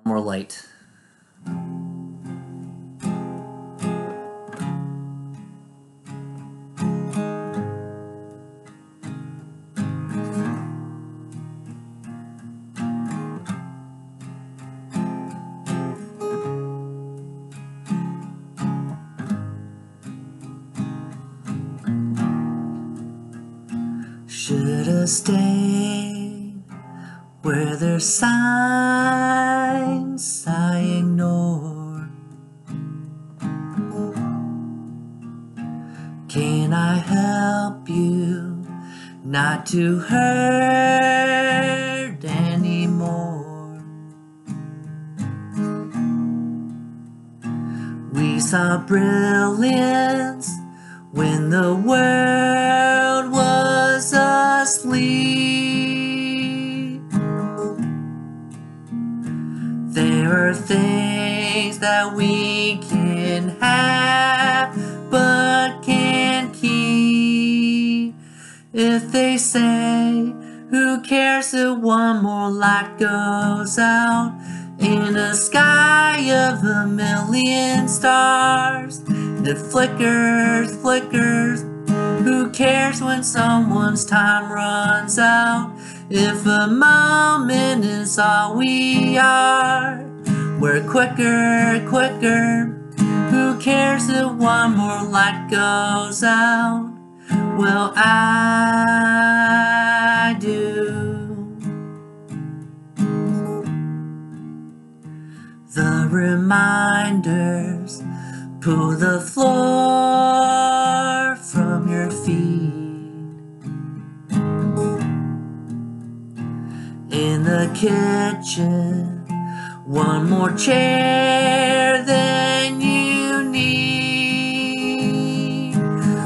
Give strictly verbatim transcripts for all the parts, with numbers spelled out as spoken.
More light. Should've stayed where there's signs I ignored. Can I help you not to hurt anymore? We saw brilliance when the world was asleep. There are things that we can have but can't keep. If they say, who cares if one more light goes out in a sky of a million stars? It flickers, flickers. Who cares when someone's time runs out? If a moment is all we are, we're quicker, quicker. Who cares if one more light goes out? Well, I do. The reminders pull the floor from your feet. In the kitchen, one more chair than you need.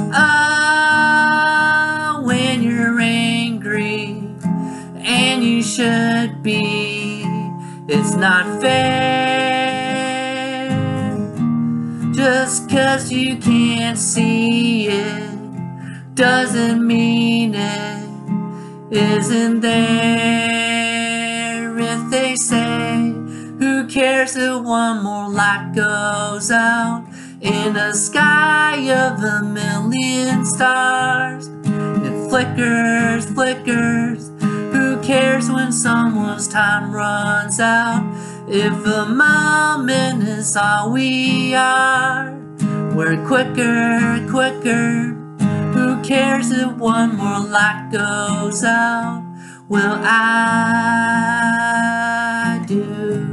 Ah, when you're angry, and you should be, it's not fair. Just 'cause you can't see it doesn't mean it isn't there. If they say, who cares if one more light goes out in a sky of a million stars? It flickers, flickers. Who cares when someone's time runs out? If a moment is all we are, we're quicker, quicker. Who cares if one more light goes out? Well, I do.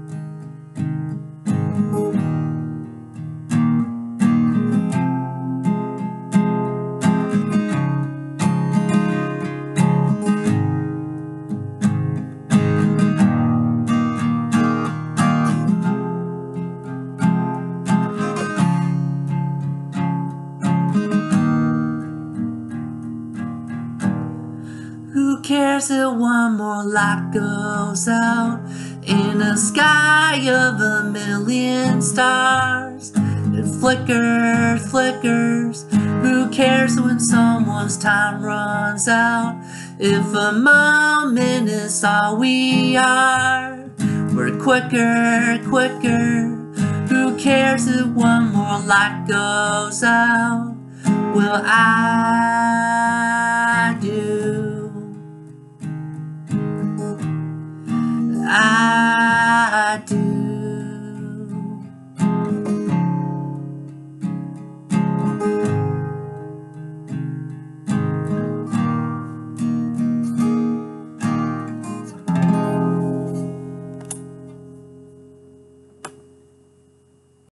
Who cares if one more light goes out in a sky of a million stars? It flickers, flickers. Who cares when someone's time runs out? If a moment is all we are, we're quicker, quicker. Who cares if one more light goes out? Well, I do. I do.